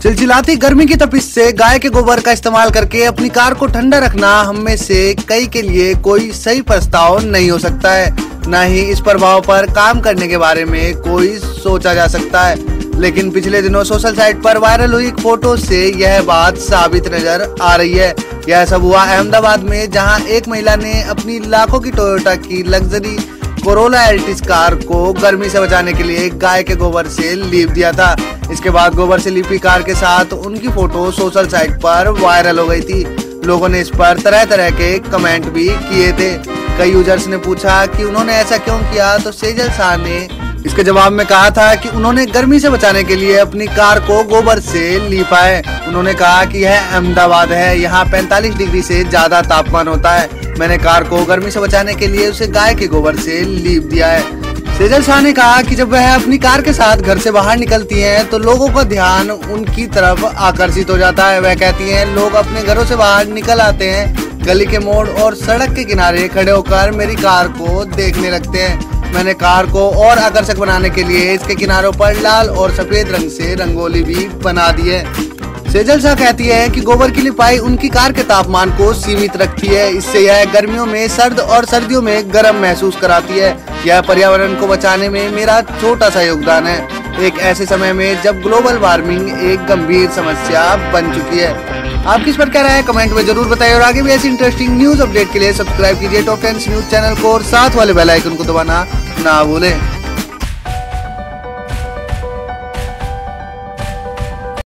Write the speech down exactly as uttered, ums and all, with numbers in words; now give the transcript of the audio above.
चिलचिलाती गर्मी की तपिश से गाय के गोबर का इस्तेमाल करके अपनी कार को ठंडा रखना हम में से कई के लिए कोई सही प्रस्ताव नहीं हो सकता है, न ही इस प्रभाव पर काम करने के बारे में कोई सोचा जा सकता है। लेकिन पिछले दिनों सोशल साइट पर वायरल हुई एक फोटो से यह बात साबित नजर आ रही है। यह सब हुआ अहमदाबाद में, जहां एक महिला ने अपनी लाखों की टोयोटा की लग्जरी कोरोला एल्टिस कार को गर्मी से बचाने के लिए गाय के गोबर से लीप दिया था। इसके बाद गोबर से लिपी कार के साथ उनकी फोटो सोशल साइट पर वायरल हो गई थी। लोगों ने इस पर तरह तरह के कमेंट भी किए थे। कई यूजर्स ने पूछा कि उन्होंने ऐसा क्यों किया, तो सेजल शाह ने इसके जवाब में कहा था कि उन्होंने गर्मी से बचाने के लिए अपनी कार को गोबर से लीपा है। उन्होंने कहा कि यह अहमदाबाद है, यहाँ पैंतालीस डिग्री से ज्यादा तापमान होता है। मैंने कार को गर्मी से बचाने के लिए उसे गाय के गोबर से लीप दिया है। सेजल शाह ने कहा कि जब वह अपनी कार के साथ घर से बाहर निकलती हैं तो लोगों का ध्यान उनकी तरफ आकर्षित हो जाता है। वह कहती हैं, लोग अपने घरों से बाहर निकल आते हैं, गली के मोड़ और सड़क के किनारे खड़े होकर मेरी कार को देखने लगते हैं। मैंने कार को और आकर्षक बनाने के लिए इसके किनारों पर लाल और सफेद रंग से रंगोली भी बना दी है। सेजल शाह कहती है कि गोबर की लिपाई उनकी कार के तापमान को सीमित रखती है। इससे यह गर्मियों में सर्द और सर्दियों में गर्म महसूस कराती है। यह पर्यावरण को बचाने में मेरा छोटा सा योगदान है, एक ऐसे समय में जब ग्लोबल वार्मिंग एक गंभीर समस्या बन चुकी है। आपकी इस पर क्या राय है, कमेंट में जरूर बताइए। और आगे भी ऐसी इंटरेस्टिंग न्यूज अपडेट के लिए सब्सक्राइब कीजिए टॉप टेन न्यूज चैनल को और साथ वाले बेल आइकन को दबाना ना भूलें।